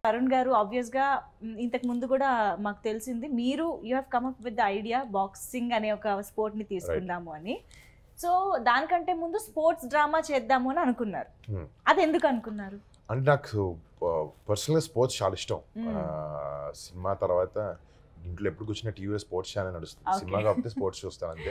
వరుణ్ గారు ఆబ్వియస్ గా ఇంతకు ముందు కూడా మాకు తెలిసింది మీరు you have come up with the idea boxing అనే ఒక స్పోర్ట్ ని తీసుకుందాము అని. సో దానికంటే ముందు స్పోర్ట్స్ డ్రామా చేద్దాము అని అనుకున్నారు. అది ఎందుకు అనుకున్నారు? అంటే నాకు పర్సనల్గా స్పోర్ట్స్ చాలా ఇష్టం. సినిమా తర్వాత ఇంట్లో ఎప్పుడు కూర్చున్న టీవీలో స్పోర్ట్స్ ఛానల్ నడుస్తుంది. సినిమా కాకపోతే స్పోర్ట్స్ చూస్తాను అంతే.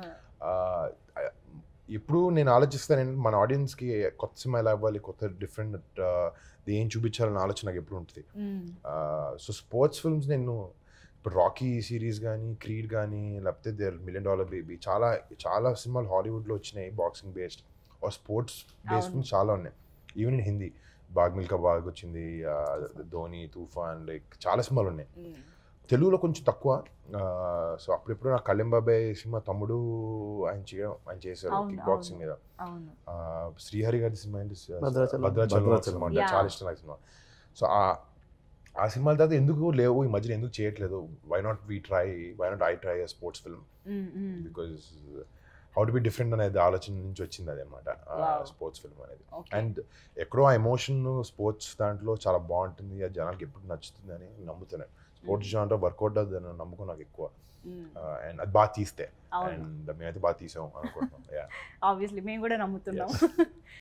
ఇప్పుడు నేను ఆలోచిస్తాను ఏంటంటే మన ఆడియన్స్కి కొత్త సినిమా ఎలా ఇవ్వాలి, కొత్త డిఫరెంట్ ఏం చూపించాలన్న ఆలోచన నాకు ఎప్పుడు ఉంటుంది. సో స్పోర్ట్స్ ఫిల్మ్స్ నేను ఇప్పుడు రాకీ సిరీస్ కానీ, క్రీడ్ కానీ, లేకపోతే $1 million బేబీ, చాలా చాలా సినిమాలు హాలీవుడ్లో వచ్చినాయి boxing based sports based films చాలా ఉన్నాయి. ఈవెన్ ఇన్ హిందీ బాగ్ మిల్కా బాగ్ వచ్చింది, ధోని, తూఫాన్, లైక్ చాలా సినిమాలు ఉన్నాయి. తెలుగులో కొంచెం తక్కువ. సో అప్పుడెప్పుడు నాకు కళ్యాణ్ బాబాయ్ సినిమా తమ్ముడు ఆయన చేశారు కిక్ బాక్సింగ్ మీద. శ్రీహరి గారి సినిమా ఏంటి, భద్రాచలం సినిమా, చాలా ఇష్టం నాకు సినిమా. సో ఆ సినిమాల తర్వాత ఎందుకు లేవు ఈ మధ్యలో, ఎందుకు చేయట్లేదు, why not I try a sports film, because how to be different అనేది ఆలోచన నుంచి వచ్చింది అది అనమాట స్పోర్ట్స్ ఫిల్మ్ అనేది. అండ్ ఎక్కడో ఆ ఎమోషన్ స్పోర్ట్స్ దాంట్లో చాలా బాగుంటుంది, అది జనాలకి ఎప్పుడు నచ్చుతుంది అని నమ్ముతున్నాను. స్పోర్ట్స్ జానర్ వర్కౌట్ అవుతుంది నమ్మకం నాకు ఎక్కువ. అండ్ అది బాగా తీస్తే, అండ్ మేమైతే బాగా తీసాం అనుకుంటున్నాం. ఆబ్వియస్లీ మేము కూడా నమ్ముతున్నాం.